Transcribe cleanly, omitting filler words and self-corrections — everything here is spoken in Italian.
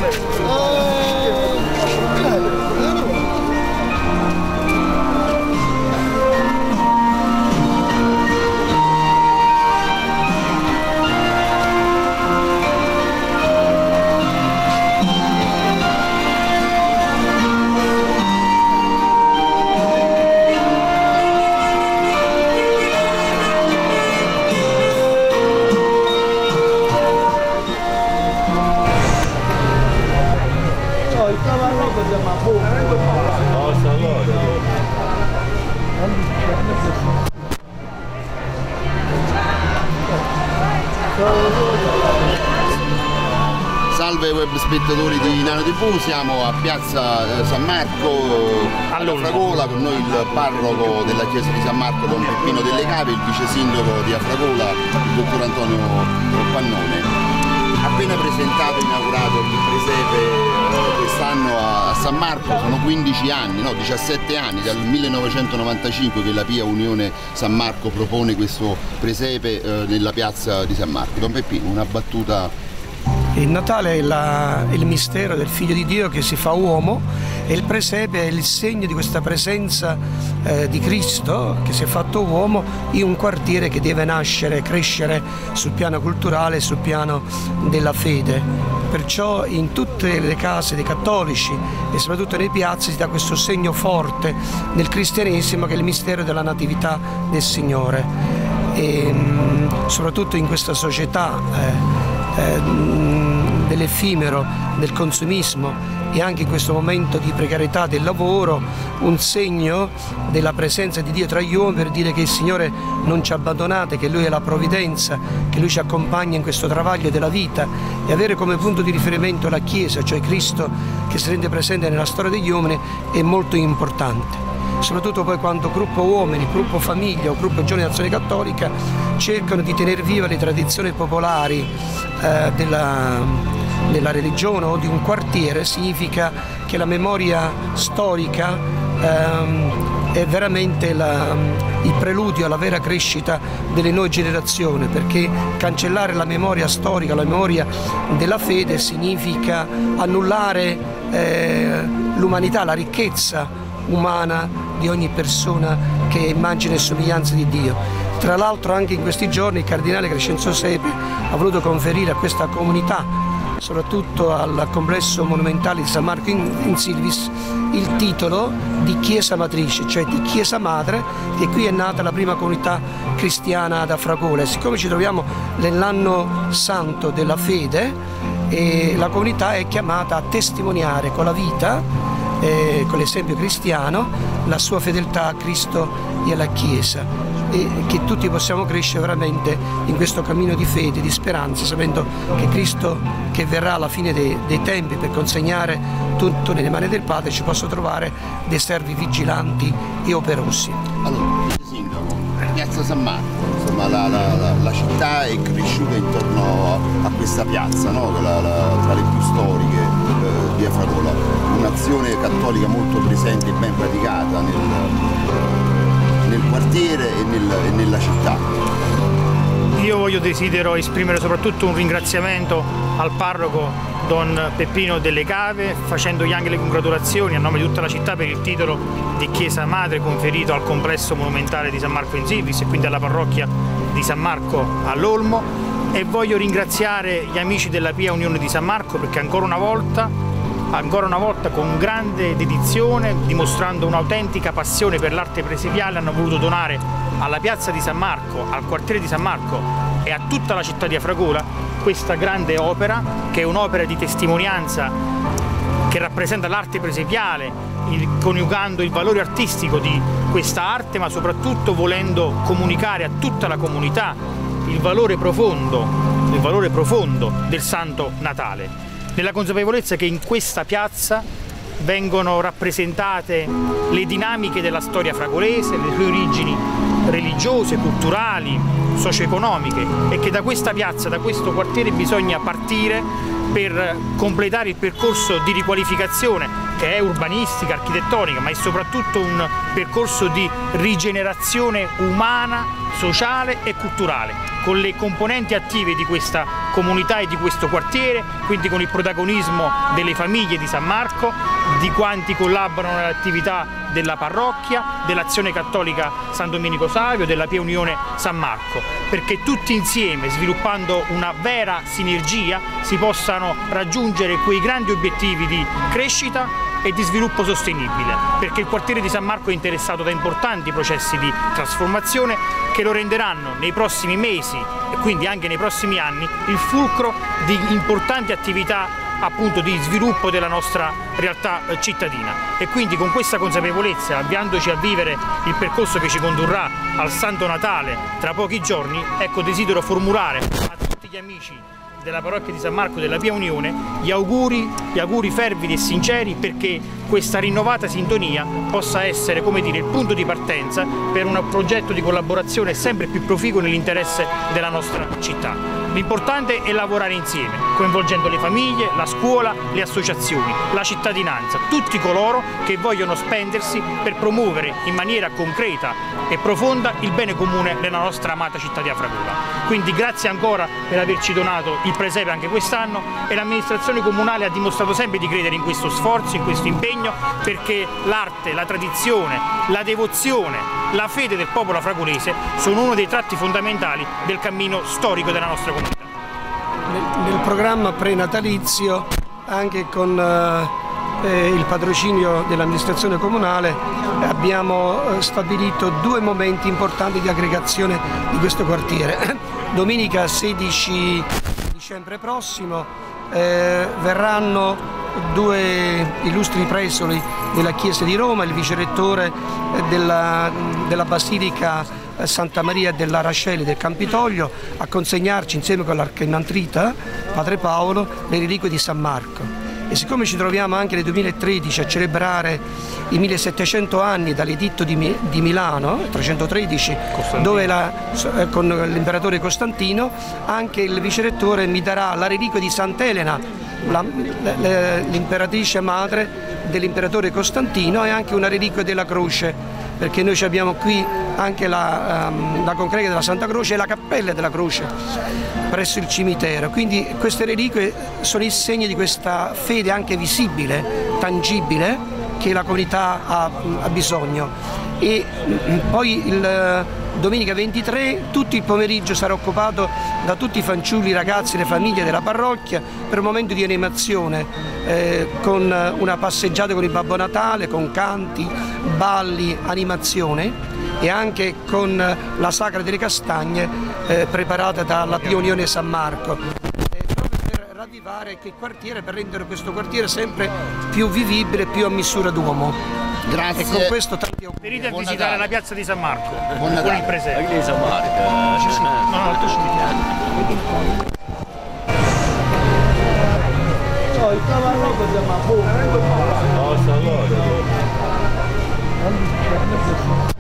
Salve web spettatori di Nano TV, siamo a piazza San Marco a Afragola, con noi il parroco della chiesa di San Marco Don Peppino delle Cave, il vice sindaco di Afragola, il dottor Antonio Pannone. Appena presentato e inaugurato il presepe quest'anno a San Marco, sono 15 anni, no 17 anni, dal 1995 che la Pia Unione San Marco propone questo presepe nella piazza di San Marco. Don Peppino, una battuta. Il Natale è il mistero del Figlio di Dio che si fa uomo e il presepe è il segno di questa presenza di Cristo che si è fatto uomo in un quartiere che deve nascere e crescere sul piano culturale e sul piano della fede. Perciò in tutte le case dei cattolici e soprattutto nei piazzi si dà questo segno forte del cristianesimo che è il mistero della natività del Signore. E soprattutto in questa società dell'effimero, del consumismo e anche in questo momento di precarietà del lavoro, un segno della presenza di Dio tra gli uomini per dire che il Signore non ci ha abbandonati, che Lui è la provvidenza, che Lui ci accompagna in questo travaglio della vita, e avere come punto di riferimento la Chiesa, cioè Cristo che si rende presente nella storia degli uomini, è molto importante. Soprattutto poi quando gruppo uomini, gruppo famiglia o gruppo giovani d'azione cattolica cercano di tenere viva le tradizioni popolari della religione o di un quartiere, significa che la memoria storica è veramente il preludio alla vera crescita delle nuove generazioni, perché cancellare la memoria storica, la memoria della fede significa annullare l'umanità, la ricchezza umana di ogni persona che è immagine e somiglianza di Dio. Tra l'altro anche in questi giorni il cardinale Crescenzo Sepe ha voluto conferire a questa comunità, soprattutto al complesso monumentale di San Marco in Silvis, il titolo di Chiesa Matrice, cioè di Chiesa Madre, che qui è nata la prima comunità cristiana ad Afragola. E siccome ci troviamo nell'anno santo della fede, la comunità è chiamata a testimoniare con la vita, con l'esempio cristiano, la sua fedeltà a Cristo e alla Chiesa, e che tutti possiamo crescere veramente in questo cammino di fede, di speranza, sapendo che Cristo, che verrà alla fine dei tempi per consegnare tutto nelle mani del Padre, ci possa trovare dei servi vigilanti e operosi. Allora, sindaco, piazza San Marco, insomma la città è cresciuta intorno a questa piazza, no? Tra le più storiche di Afragola, un'azione cattolica molto presente e ben praticata nel quartiere e nella città. Io desidero esprimere soprattutto un ringraziamento al parroco Don Peppino delle Cave, facendogli anche le congratulazioni a nome di tutta la città per il titolo di Chiesa Madre conferito al complesso monumentale di San Marco in Silvis e quindi alla parrocchia di San Marco all'Olmo, e voglio ringraziare gli amici della Pia Unione di San Marco perché ancora una volta con grande dedizione, dimostrando un'autentica passione per l'arte presepiale, hanno voluto donare alla piazza di San Marco, al quartiere di San Marco e a tutta la città di Afragola questa grande opera, che è un'opera di testimonianza che rappresenta l'arte presepiale, coniugando il valore artistico di questa arte, ma soprattutto volendo comunicare a tutta la comunità il valore profondo del Santo Natale, nella consapevolezza che in questa piazza vengono rappresentate le dinamiche della storia fragolese, le sue origini religiose, culturali, socio-economiche, e che da questa piazza, da questo quartiere bisogna partire per completare il percorso di riqualificazione che è urbanistica, architettonica, ma è soprattutto un percorso di rigenerazione umana, sociale e culturale, con le componenti attive di questa comunità e di questo quartiere, quindi con il protagonismo delle famiglie di San Marco, di quanti collaborano nell'attività della parrocchia, dell'Azione Cattolica San Domenico Savio, della Pia Unione San Marco, perché tutti insieme, sviluppando una vera sinergia, si possano raggiungere quei grandi obiettivi di crescita e di sviluppo sostenibile, perché il quartiere di San Marco è interessato da importanti processi di trasformazione che lo renderanno nei prossimi mesi e quindi anche nei prossimi anni il fulcro di importanti attività appunto di sviluppo della nostra realtà cittadina. E quindi con questa consapevolezza, avviandoci a vivere il percorso che ci condurrà al Santo Natale tra pochi giorni, ecco, desidero formulare a tutti gli amici della parrocchia di San Marco della Pia Unione gli auguri fervidi e sinceri perché questa rinnovata sintonia possa essere, come dire, il punto di partenza per un progetto di collaborazione sempre più proficuo nell'interesse della nostra città. L'importante è lavorare insieme, coinvolgendo le famiglie, la scuola, le associazioni, la cittadinanza, tutti coloro che vogliono spendersi per promuovere in maniera concreta e profonda il bene comune nella nostra amata città di Afragola. Quindi grazie ancora per averci donato il presepe anche quest'anno e l'amministrazione comunale ha dimostrato sempre di credere in questo sforzo, in questo impegno, perché l'arte, la tradizione, la devozione, la fede del popolo afragolese sono uno dei tratti fondamentali del cammino storico della nostra comunità. Nel programma prenatalizio, anche con il patrocinio dell'amministrazione comunale, abbiamo stabilito 2 momenti importanti di aggregazione di questo quartiere. Domenica 16 dicembre prossimo verranno 2 illustri presoli della Chiesa di Roma, il vicerettore della Basilica Santa Maria della Rasceli del Campitoglio, a consegnarci insieme con l'archimantrita Padre Paolo le reliquie di San Marco. E siccome ci troviamo anche nel 2013 a celebrare i 1700 anni dall'editto di Milano, 313, dove con l'imperatore Costantino, anche il vicerettore mi darà la reliquia di Sant'Elena, l'imperatrice madre dell'imperatore Costantino, e anche una reliquia della croce, perché noi abbiamo qui anche la concreria della Santa Croce e la cappella della croce presso il cimitero. Quindi queste reliquie sono il segno di questa fede anche visibile, tangibile, che la comunità ha bisogno. E poi il domenica 23 tutto il pomeriggio sarà occupato da tutti i fanciulli, i ragazzi, le famiglie della parrocchia per un momento di animazione, con una passeggiata con il Babbo Natale, con canti, balli, animazione, e anche con la Sagra delle Castagne preparata dalla Pia Unione San Marco, proprio per ravvivare il quartiere, per rendere questo quartiere sempre più vivibile, più a misura d'uomo. Grazie. E con questo tanti auguri. Venite a visitare la piazza di San Marco con il presepe. Anche di San Marco. Sì. No, il tuo cimitero. Il cavallo siamo a buco.